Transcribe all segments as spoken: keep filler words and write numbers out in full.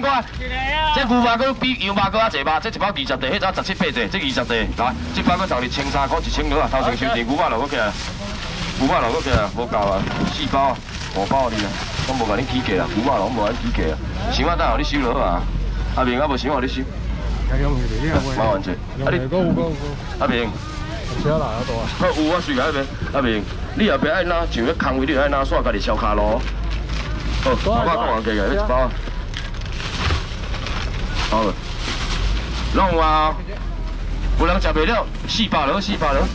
块。这牛肉糕比羊肉糕较济吧？这一包二十块，迄早十七八块，这二十块。来，这包搁送你千三块，一千多啊！头前收钱牛肉落过起来，牛肉落过起来，无够啊，四包啊，五包你啊，我无甲你起价啦，牛肉我无甲你起价啊，想啊等下你收落啊。阿明啊，无想互你收。麻烦者，啊你，阿明。 车来啊多啊！好，有我随来边，阿明，你后壁爱拿像迄空位，你爱拿煞家己烧卡路。好，爸爸讲完价个，你一包啊。好了，弄啊！有人食袂了，四百落，四百落。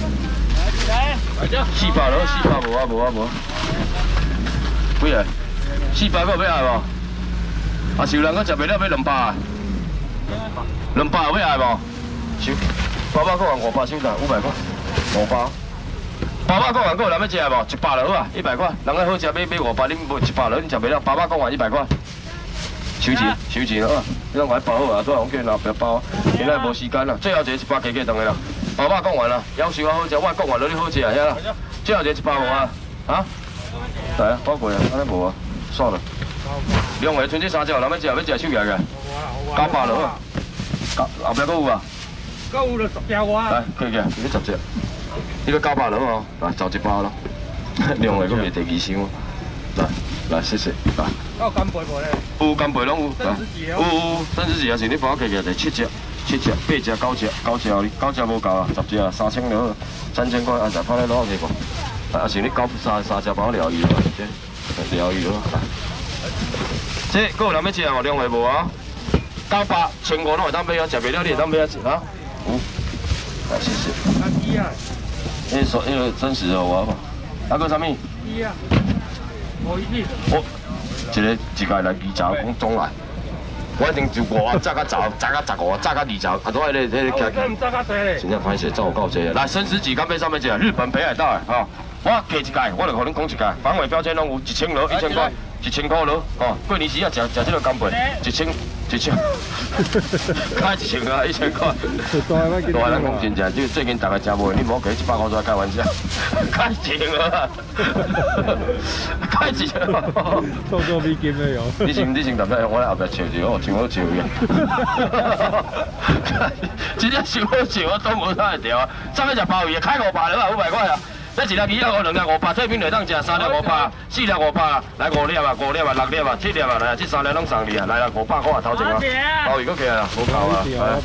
四百落，四百无啊无啊无。几个？四百个要爱无？啊，是有人搁食袂了，要两百啊？两百有要爱无？收。 爸爸讲完五百收单，五百块，五包。爸爸讲完，有人要食无？一百落啊，一百块。人家好食，买买五百，恁无一百落，恁食袂了。爸爸讲完一百块，收钱，收钱了啊！你讲我包好啊，都红叫拿不要包，现在无时间啦。最后一个一百加加等个啦。爸爸讲完啦，要求我好食，我讲完了你好食啊，遐啦。最后一个一百无啊？啊？来啊，包过啊，安尼无啊，算了。两个剩这三只，人要食要食收起来个。九百落啊，后壁搁有啊？ 购物了十条哇！ 来，可以嘅，呢十只，呢個九百兩哦，嗱就一包咯，另外嗰邊第二箱，嚟嚟謝謝，嚟。有干貝無咧？有干貝攏有，有有，甚至是也是你包起嘅就七隻、七隻、八隻、九隻、九隻你九隻無夠啊，十隻啊，三千兩，三千塊，啊就放喺攞幾個，啊是你九三三隻包療愈咯，即療愈咯。即嗰個諗咩錢啊？兩位無啊？九百、千五攏會當買啊，食袂了你會當買啊，嚇？ 五，啊，谢谢。啊，一啊。那手那个真实的我嘛，那个啥物？一啊。我一支。我，一个一个来二十，讲总来。我一定就五啊，炸到十，炸到十五，炸到二十，啊，都迄个迄个加。炸到多咧。真正歹势，照有够济。来，生食几干杯上面一日本北海道的吼，我加一届，我就互恁讲一届，防伪标签拢有一千落，一千块，一千块落，吼，过年时啊食食这个干贝，一千。 一千，开一千啊，一千块。大汉人讲真正，就最近大家真无，你莫给一百块出来开玩笑。开一千啊！开一千。做做美金的哟。你先你先特别，我来后壁笑一下，哦，真好笑嘅。真正真好笑，我都无啥会调啊。上尾食鲍鱼，开五百了啊，五百块啊。 这一粒鱼啊，两粒五百，退冰来当食，三粒五百，四粒五百，来五粒啊，五粒啊，六粒啊，七粒啊，来啊，这三粒拢送你啊，来啦，五百块啊，头前啊，鲍鱼搁起来啦，好够啊，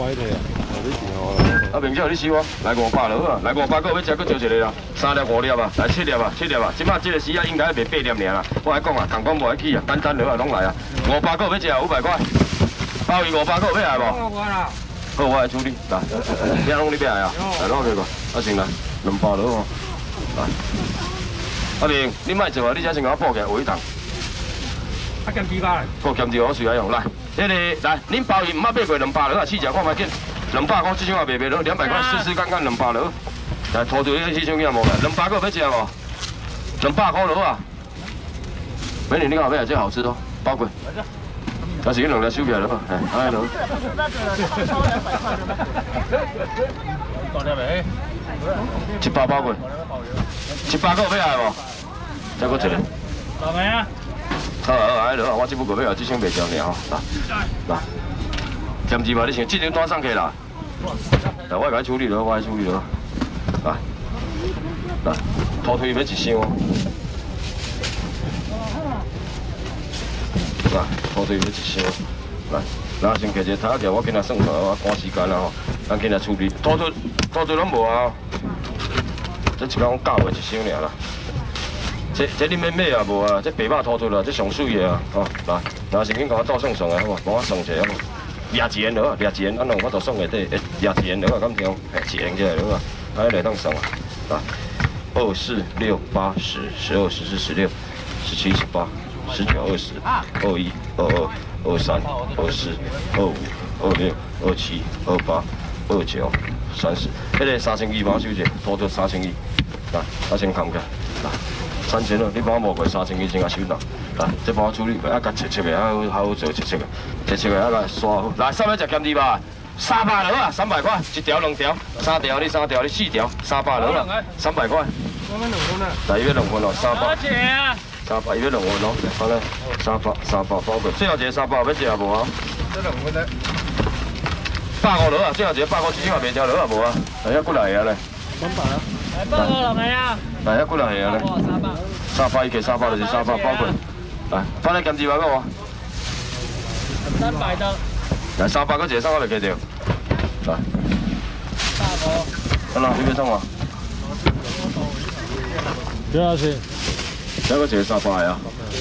啊，明仔你收啊，来五百了啊，来五百个要食搁招一个啦，三粒五粒啊，来七粒啊，七粒啊，即摆这个时啊应该卖八粒尔啦，我来讲啊，共讲无爱去啊，简单了啊，拢来啊，五百个要食五百块，鲍鱼五百个要来无？好，我来处理，来，你拢你要来啊，来攞几个，啊先来，两百了哦。 来，阿明，你莫做啊！你只先甲我报起来，回档。啊，减几百？够减几我随来用。来，这个来，恁包鱼唔捌买过两百了啊，四只看卖紧，两百块这种也卖卖了，两百块试试看看两百了。来，拖住这四种嘢无啦，两百个要食无？两百块了啊！美女，你看要这好吃哦，包过。但是你两粒收起来了，哎，哎了。大粒未？ 一百包过，一百个要来无？再搁一个。老妹啊！好好，哎落，我这不过要来，这箱袂交尔吼。来，来，兼职嘛，你想这张单送去啦？来，我来处理了，我来处理了。来，来，拖推要一箱。来，拖推要一箱。来，咱先摕一个头条，我今仔算出来，我赶时间啦吼。 咱今日处理，拖拖拖拖拢无啊！这一共教的一箱尔啦。这这你免买啊无啊！这白肉拖拖啦，这上水的啊！吼，来，那先紧甲我倒送送啊，好无？帮我送一下好无？抓一元落啊，抓一元，安尼我就送下底，抓一元落啊，敢听？哎，一元起来落啊，安尼来当送啊！来，二四六八十十二十四十六十七十八十九二十二一二二二三二四二五二六二七二八。 二九三十，迄个三千二帮我收者，拖到三千二，来，我先扛起，来，三千了，你帮我摸过三千二先甲收到，来，这帮我处理，啊，甲切切的，还好好做切切的，切切的啊，甲刷好，来，三百只咸鱼吧，三百了啊，三百块，一条两条，三条你三条你四条，三百了啊，三百块，我们两份啊，来，要两份哦，三百， 三百，伊要两份咯，好嘞，三百三百包过。最后一个三百要食啊无啊？ 这两份咧。 百五落啊，最后一个百五之前也袂条落啊无啊？来遐过来啊咧。 三百啊。来百五落来啊。来遐过来啊咧。 三百。 三百伊给三百就是三百包过。来，放来咸鸡排个我。 三百的。 来三百个一个三百就给掉。来。 大包。 好啦，你要创啊？ 多少钱？ 这个一个三百啊。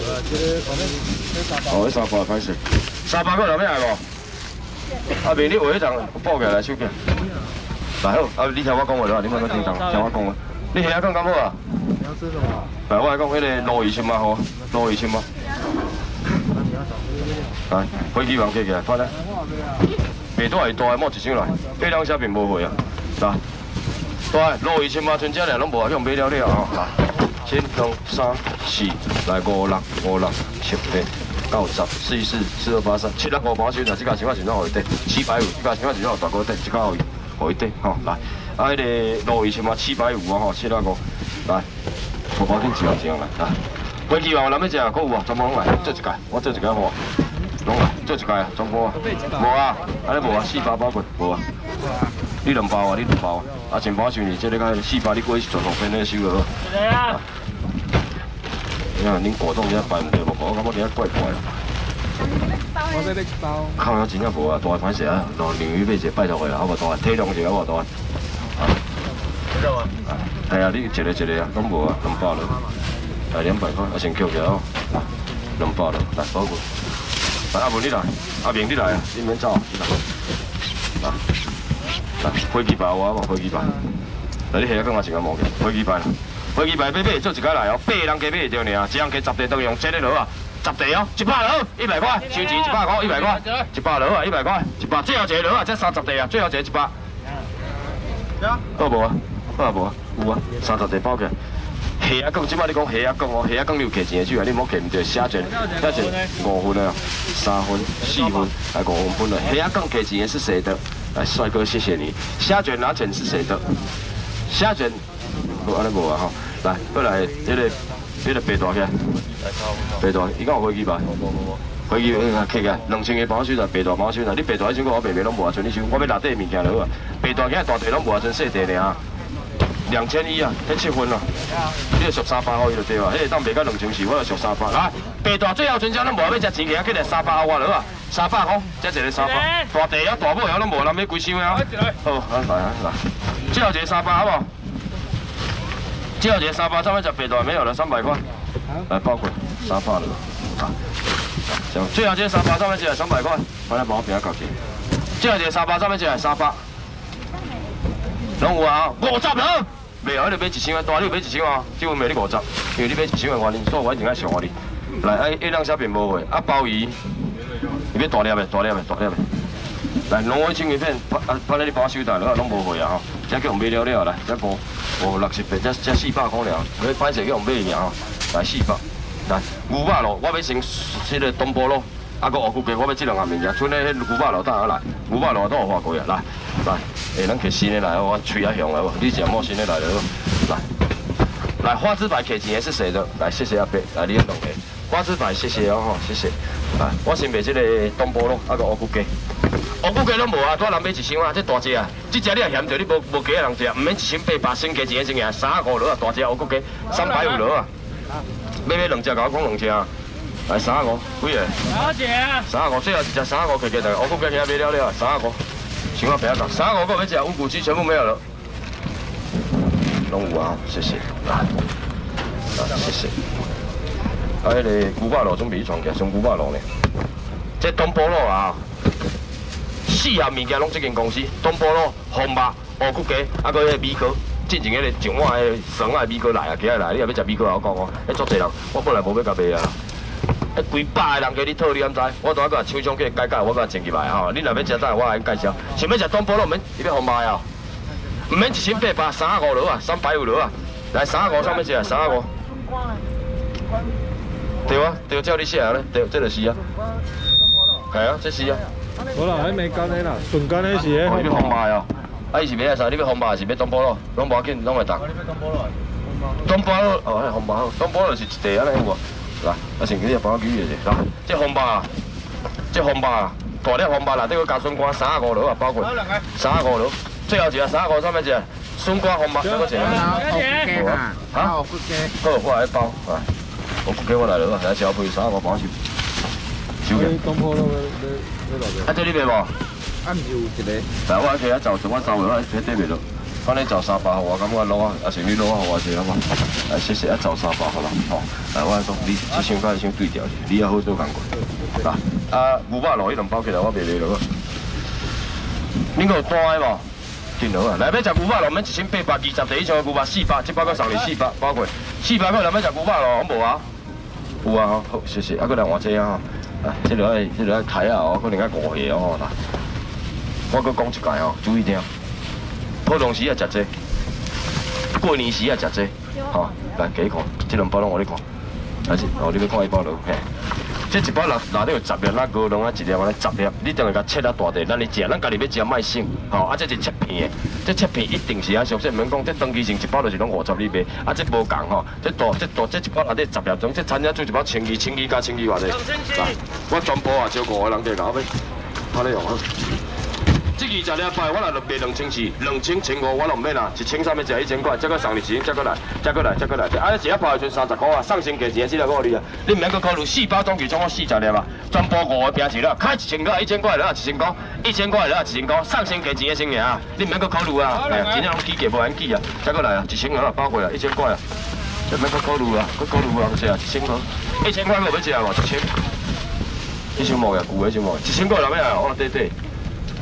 哦，迄三百歹势。三百个有咩来无？阿明，你画迄张报起来手机。来好，啊，你听我讲话啦，你莫搁听讲，听我讲话。你虾讲敢好啊？ 你要吃什么？ 来，我来讲，迄个罗二千嘛好，罗二千嘛。来，飞机网寄起来，快来。白大是大的，莫一箱来，八两虾面无货啊。来，大罗二千嘛，全家俩拢无向买了了啊。来，一、两、三、四，来五六五六七八。九十四四四二八三七六五八九，那这家钱我钱怎互伊得？七百五，这家钱我钱怎互大哥得？这家互伊，互伊得吼来。啊，迄个路二千嘛七百五啊吼，七六五来，五包紧一样一样来来。飞机嘛有人要食，搁有无？全部拢来，做一届，我做一届好。拢来，做一届啊，全部啊。无啊，安尼无啊，四包包过无啊。你两包啊，你两包啊。啊，全包收你，这个个四包你过去全部变那收了。来啊！你看，恁果冻遐办唔对无？我感觉遐怪怪。 我这里包。 靠，我真正无啊，大歹势啊，老鲶鱼买一个拜托个啊，好无大，体谅一下好无大。啊。知道啊。系啊，你一个一个啊，拢无啊，两百了。来两百块，啊先扣起来哦。两百了，来包过。来阿文你来，阿明你来啊，你免走，你来。来，来飞机牌我无飞机牌。来你下个我先甲摸起，飞机牌。飞机牌买买做一家来哦，八个人加买会着尔，一人加十地当用这个落啊，十地哦，一百落，一百块，收钱一百块，一百块，一百落啊，一百块，一百，最后一个落啊，才三十地啊，最后一个一百。好无啊？好啊无啊？有啊，三十地包起来。虾仔讲，即摆你讲虾仔讲哦，虾仔讲你有摕钱的手啊，你莫摕唔着，写一，写一五分啊，三分、四分，来五分分了。虾仔讲摕钱的是谁的？来，帅哥，谢谢你。虾卷拿钱是谁的？虾卷。无安尼无啊吼，来，过来，这个，这个白大起来，白大，伊讲有飞机牌，飞机牌客个，两千个包收啦，白大包收啦，你白大迄种我白白拢无啊，像你收，我要内底物件就好啊，白大起大地拢无啊，像细地尔，两千一啊，迄七分啊，你就俗三百块就对啊，迄个当卖到两千四，我就俗三百，来，白大最后全家拢无要食钱个，起来三百块我落啊，三百块，这一个三百，大地啊大尾啊拢无，咱要几箱啊？好，来来来，最后一个三百好无？最后一个三百，上面食白大没有了，三百块，来包括三百了，啊，行，最后一个三百上面只三百块，我来帮我平搞钱。最后一个三百上面只三百，拢有啊，五十了，袂晓你买一箱的，大你有买一箱啊，只有卖你五十，因为你买一箱的原因，所以我一定爱上你。来，啊，一两小片无货，啊，鲍鱼，你要大粒的，大粒的，大粒的。来，龙威青鱼片，拍啊拍咧你包收台了，拢无货啊吼，这叫买了了来，这五五六十八，这这四百块了，你歹势叫买尔吼，来四百，来牛肉咯，我要先迄个东坡咯，啊个乌骨鸡，我要这两样物件，剩咧迄牛肉咯，等下来，牛肉咯都有划过啊，来来，诶，咱摕新的来，我吹啊香来无，你食莫新的来了，来来花枝白摕钱的是谁的？来谢谢阿伯，来你两个花枝白谢谢哦吼，谢谢，来我先卖这个东坡咯，啊个乌骨鸡。乌骨鸡拢无啊，多人买一箱啊，这大只啊，这只你也嫌着，你无无几个人食，唔免一箱八百，先加钱先个，三十五落啊，大只乌骨鸡三百五落啊，买买两只，甲我讲两只啊，来三十五，几个？小姐啊，三十五，最后一只三十五，摕起来，乌骨鸡遐买了了，三十五，想我平讲，三十五个要食乌骨鸡全部没有了，拢有啊，谢谢，啊，谢谢，啊，迄个牛肉肉准备去创起，上牛肉肉呢，这东坡肉啊。四项物件拢这间公司，东坡肉、红肉、乌骨鸡，啊，搁迄个米糕，进前迄个上碗迄个酸啊米糕来啊，今日来，你若要食米糕，我讲哦，迄足侪人，我本来无要甲卖啊，迄几百个人给你讨，你敢知？我当个厂商去改改，我甲整入来吼，你若要食再我来介绍。想要食东坡肉，免你要红肉啊，唔免一千八百，三十五落啊，三百五落啊，来三十五上面食，三十五。对啊，对，照你写咧，对，这就是啊。系啊，这是啊。 无啦，迄没干的啦，纯干的是迄。 哦，你要红肉哦，啊，伊是要啥？你要红肉还是要东坡肉？拢无要紧，拢会当。东坡肉。东坡肉哦，红肉，东坡肉是一地安尼有无？ 来，啊，先给你帮我举一下，来，这红包，这红包，大粒红包内底个加笋干三十五落啊，包括三十五落，最后一个三十五上面一个笋干红包，哪个一个？好啊，好，好，我来包，来，我给我来了，来小费三十五包收。收嘅。 东坡路你你落去。 啊，这里边无？ 啊，唔是有一个。 但我其實就做我收落，喺底邊度。反正就三百號，我感覺攞啊，阿成你攞啊，我先好嘛。啊，謝謝，一就三百號啦，吼。啊，我講你一千塊先對調者，你也好做工過。嗱，啊，五百落呢兩包起來，我賣你落。恁個有單的無？見到啊！來要食牛肉，免一千八百二十，第一箱牛肉四百，這包個送你四百，包括四百個，來要食牛肉咯，冇啊？有啊，好，好，謝謝。啊，個兩換這啊，啊，這條係這條係睇下哦，可能係過氣哦嗱。我佮講一解哦，注意聽。普通時啊食這，過年時啊食這，吼，來幾看，這兩包攏我你看，還是哦，你要看一包落，嘿。這一包內內底有十粒咱高粱啊，一粒安尼十粒，你等下甲切啊大塊，咱哩食，咱家己要食莫省，吼，啊，這是切片的，這切片一定是啊，俗說唔免講，這當期前一包就是攏五十里賣，啊，這無共吼，這大這大這一包內底十粒種，這餐廳做一包千二，千二加千二偌濟，嗱，我全部啊，照顧個人哋搞咩，睇你用啊。這二十粒包我來賣兩千四，兩千千五我就唔免啦，一千三要食一千塊，再個送你錢，再個來，再個來，再個來，啊！一包就三十塊啊，上星期錢四十五你啊，你唔免去考慮四包總計總共四十粒啊，全部五個平錢啦，開一千塊，一千塊啦，一千塊，一千塊啦，一千塊，上星期錢嘅先嘅啊，你唔免去考慮啊，係啊，真正攏記嘅無人記啊，再個來啊，一千個啦，包過啦，一千塊啊，你唔免去考慮啊，去考慮啊，唔食啊，一千塊，一千塊我要食啊，一千，一千冇嘅，舊嘅一千冇，一千塊有咩啊？哦對對。